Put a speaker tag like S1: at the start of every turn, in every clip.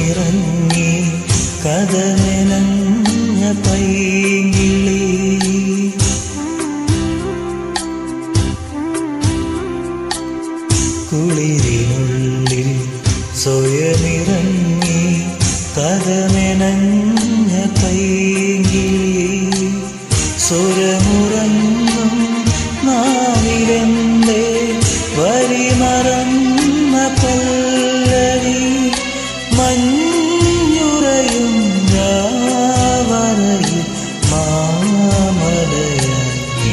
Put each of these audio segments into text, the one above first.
S1: സുരമിറങ്ങി കഥമെനഞ്ഞ പൈങ്കിളി കുളിരിനുള്ളിൽ സ്വയമിറങ്ങി കഥമെനഞ്ഞ പൈങ്കിളി സുരമുറങ്ങും നാവിലെന്തേ വരിമറന്ന പല്ലവി മഞ്ഞുറയും രാവറയിൽ മാമലയായി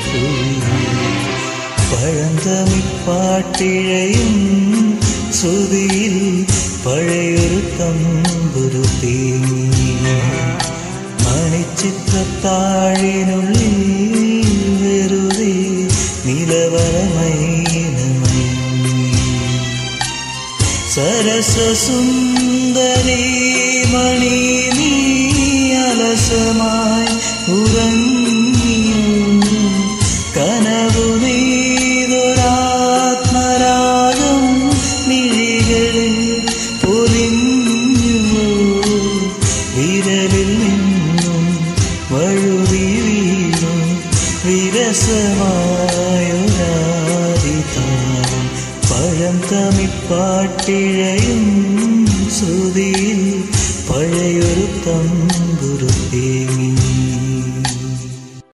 S1: പഴന്തമിപ്പാട്ടിഴയും ശ്രുതിയിൽ പഴയൊരു തമ്പുരു തേങ്ങി മണിച്ചിത്രത്താഴിനുള്ളിൽ വെറുതെ നിലവറമൈനമൈ സരസസുന്ദരീ മണി നീ അലസമായി ഉറങ്ങിയോ കനവു നെയ്തൊരാത്മരാഗം മിഴികളിൽ പൊലിഞ്ഞുവോ വിരലിൽ നിന്നും വഴുതി വീണു വിരസമായൊരാദിതാരം പഴന്തമിപ്പാട്ടിഴയും ശ്രുതിയിൽ പഴയൊരു തമ്പുരു